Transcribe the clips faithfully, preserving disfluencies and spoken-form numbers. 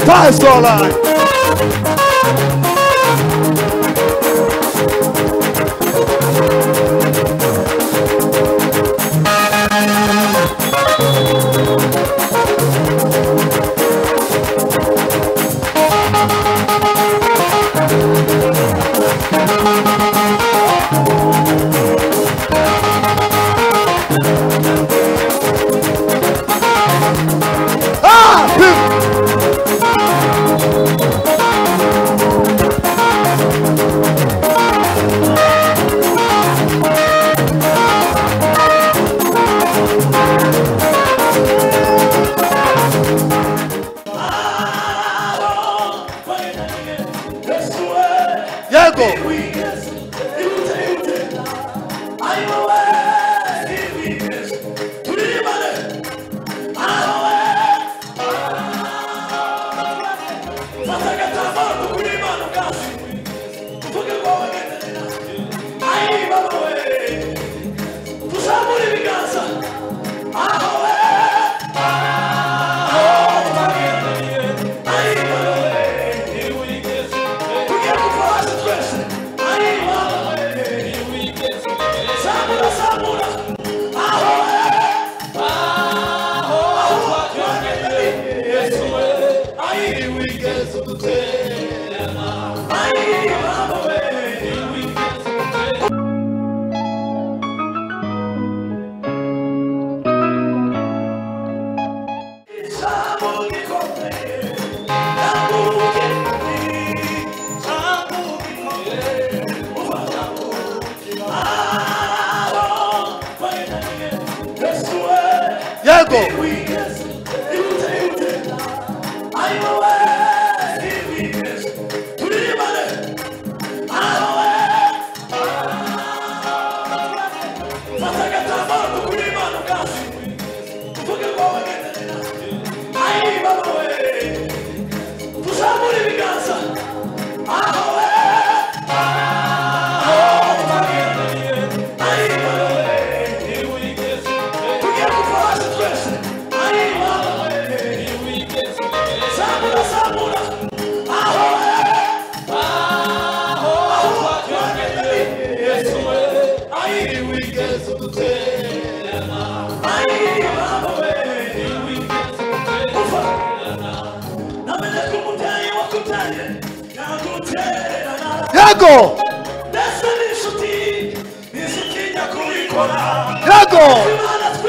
Faz online. Yago! Yago!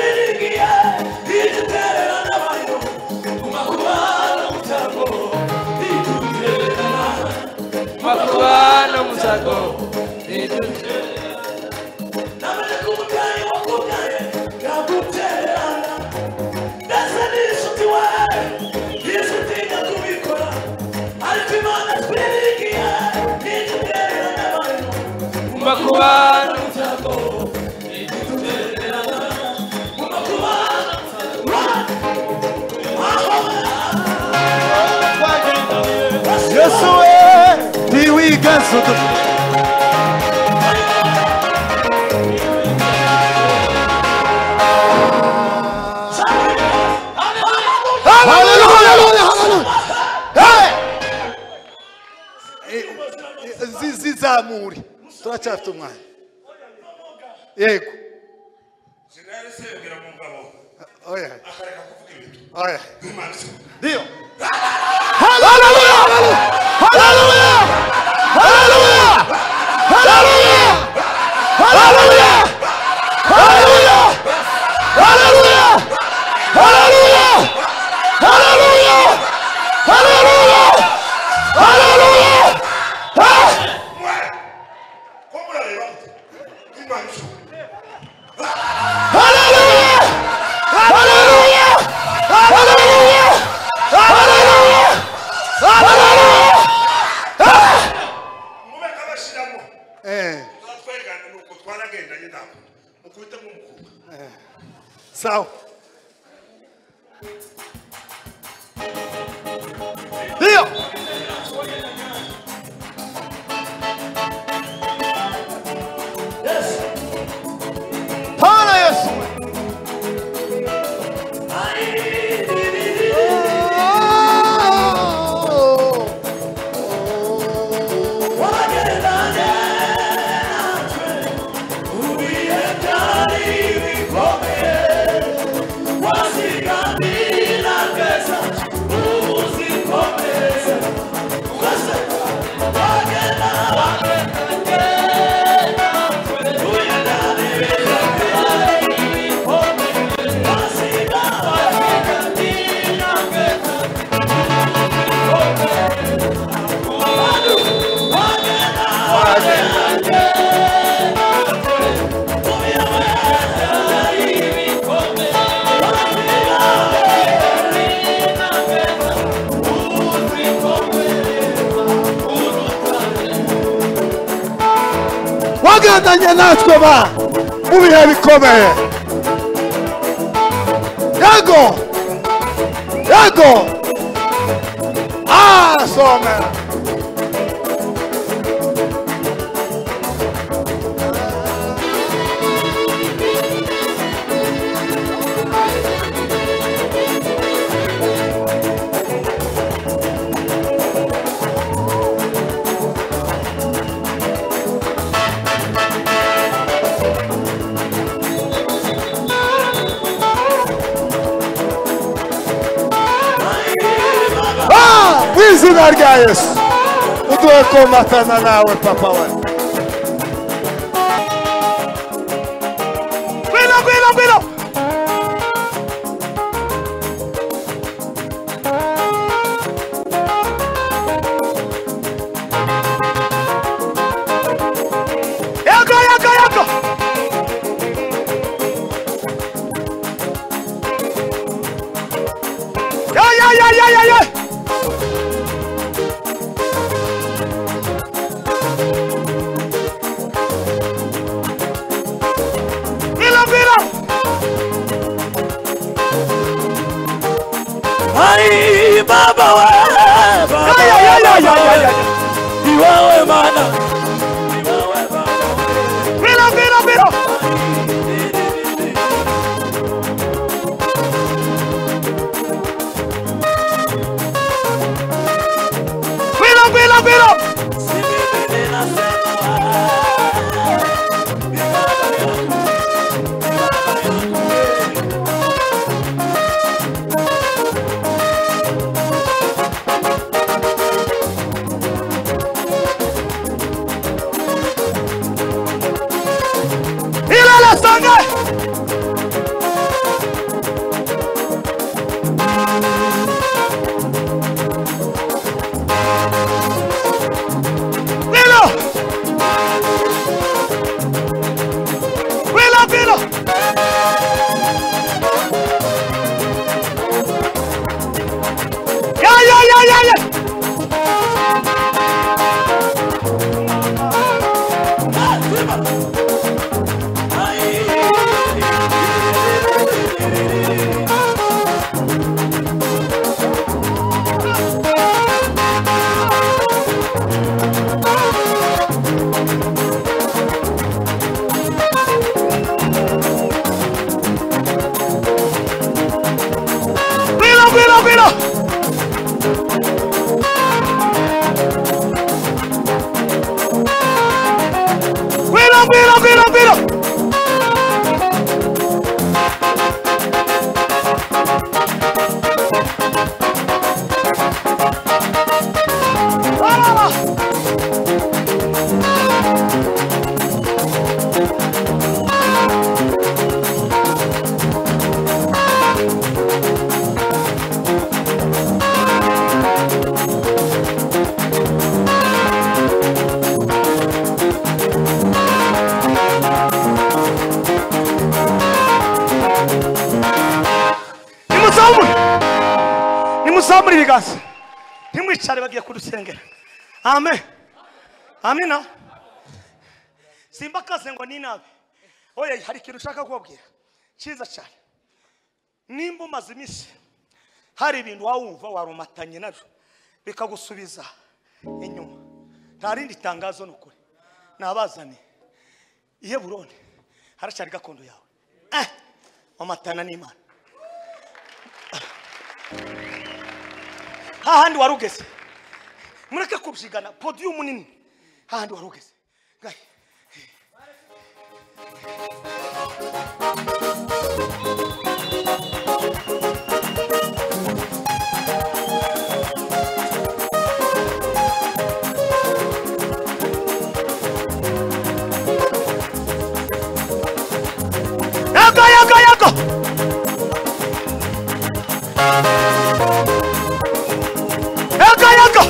Zizamuri turacafite umwana yego sinari sebwira mu ngabo oya akareka kuvuga ibintu oya ndio haleluya haleluya haleluya haleluya haleluya haleluya haleluya haleluya haleluya haleluya haleluya Sawa. Dio. Yes. Pana Yesu. wabandanye natwe ba mu bihe bikomeye. Yego yego asomera. Izina rya Yesu uduhe komatana nawe papa we. Gwino gwino gwino. Yego yego yego. Ya ya ya ya ya ya. Ai baba we baba Ya ya ya ya ya ya. Iwawe mana Iwawe baba Gwino gwino gwino. Gwino gwino gwino. Sibibili na sema Bibaba yangu Bibaba yangu Ilala songa. Gwino. Gwino gwino. Ya ya ya ya ya. Gwino gwino gwino. Gwino gwino gwino gwino. Nimusomuri biganza. Ntimwicare bagiye kurusengera. Amen. Amina. Simba kaze ngo ni nabe. Oya hari ikintu ushaka kubabwira. Cyiza cyane. Nimba umaze iminsi hari ibintu wawumva warumatanye nabyo bikagusubiza inyuma. Nta rindi tangazo n'ukuri. Nabazane. Iye Burundi haracyari gakondo yawe. Eh. Wamatana n'Imana. Hahandi warugeze. Mureke kubyigana podium munini. Hahandi warugeze. Gaye. Yago yago yago. Yago yago.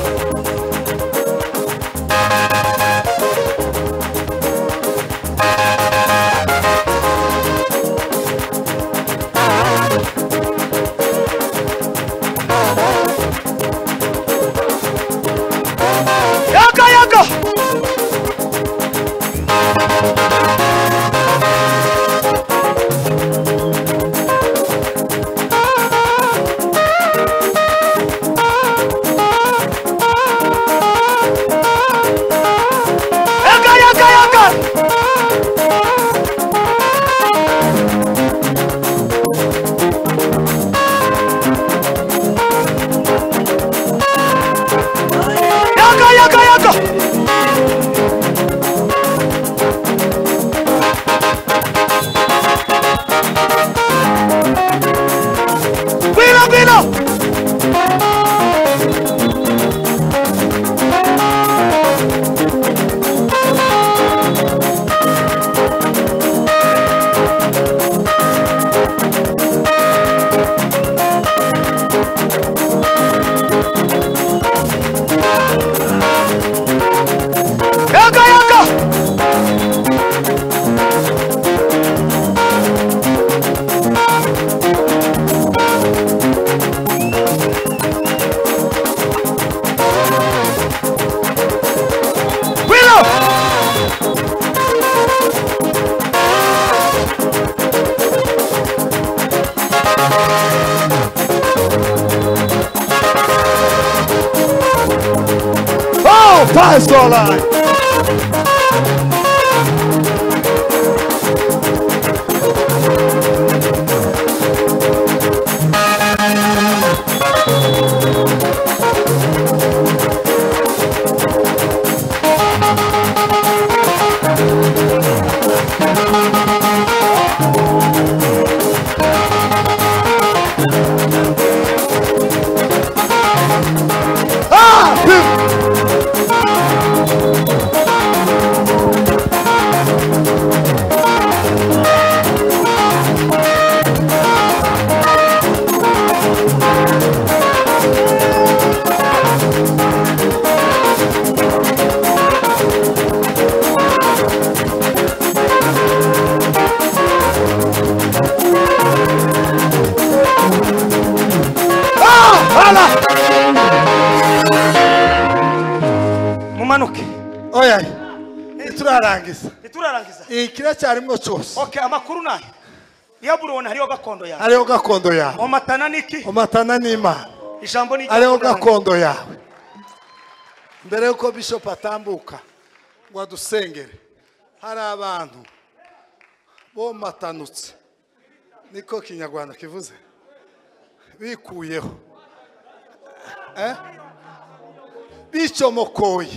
Pazola. Mumanuke. Oya. Iturarangiza. Iturarangiza. Ikira cyarimo cyose. Okay, amakuru nayo. Yaburona hariyo gakondo yawe. Hariyo gakondo yawe. Omatana niki? Omatana n'Imana. Ijambo ni Hariyo gakondo yawe. Mbere yuko Bishop atambuka ngo adusengere, hari abantu bo matanutse. Niko Kinyarwanda kivuze. Bikuyeho. Eh? Bicomokoye.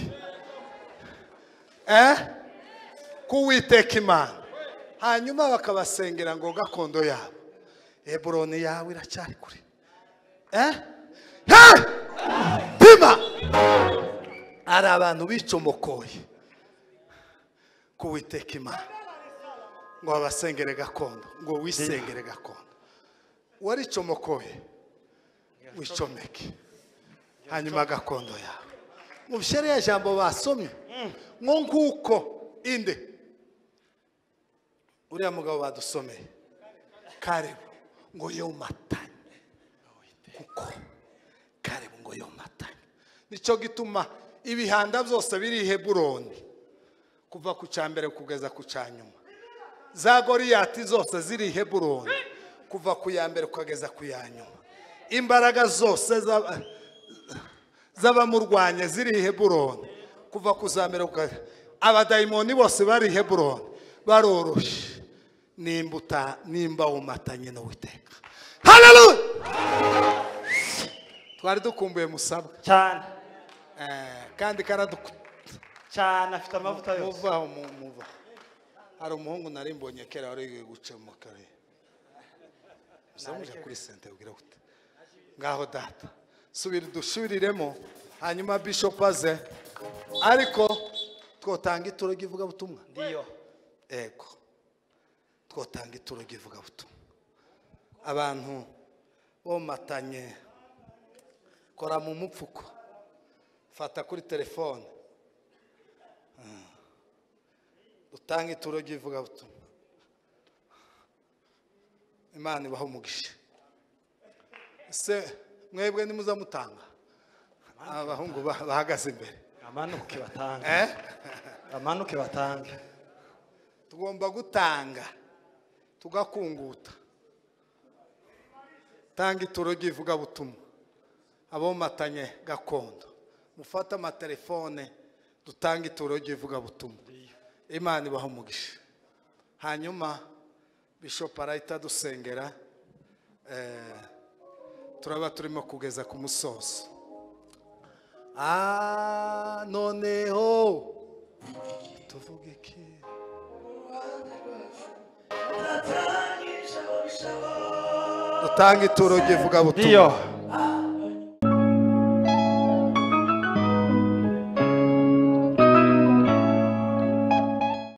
Eh? Kuwiteka Imana. Hanyuma bakabasengera ngo gakondo yabo. Heburoni yawe iracyari kure. Eh? Ha! Pima! Ari abantu bicomokoye. Kuwiteka Imana. Ngo babasengere gakondo, ngo wisengere gakondo. Wari comokoye. Wicomeke. Hanyuma gakondo yawe. Mu bishere ya jambo basomye. Ngo nkuko inde. Uriya mugabo badusomeye. Karibu ngo yomatanye. Kuko karibu ngo yomatanye. Nico gituma ibihanda byose biri Heburoni. Kuva ku cyambere kugeza ku cyanyuma. Za Goriyati zose ziri Heburoni. Kuva ku yambere kugeza ku yanyuma. Imbaraga zose za z'abamurwanya ziri Heburoni. Kuva kuzamera kugeza abadayimoni bose bari Heburoni. Baroroshe. Nimbuta nimba umatanye no witeka. Hallelujah. Twari dukumbuye musabwa cyane. Eh kandi karadu cyane afite amavuta yose. Muva muva. Hari umuhungu nari mbonye kera wari guca mu kare. Samuje kuri sente ugira gute. Ngaho data. Subira dushuriremo hanyuma Bishop aze. Ariko twotanga ituro givuga butumwa. Ndiyo. Ego. Twotanga ituro givuga butumwa. Abantu bo matanye kora mu mupfuko. Fata kuri telefone. Utanga ituro givuga butumwa. Imana ibaho umugisha. Se mwebwe nimuza mutanga. Abahungu bahagaze imbere. Amanuke batanga. Eh? Amanuke batanga. Tugomba gutanga. Tugakunguta. Tanga ituro givuga butumwa. Abo matanye gakondo. Mufata ama telefone dutanga ituro givuga butumwa. Imana ibaho umugisha. Hanyuma Bishop arahita dusengera. Eh turaba turimo kugeza ku musozo. Ah noneho tuvuge iki? Dutanga ituro givuga butumwa.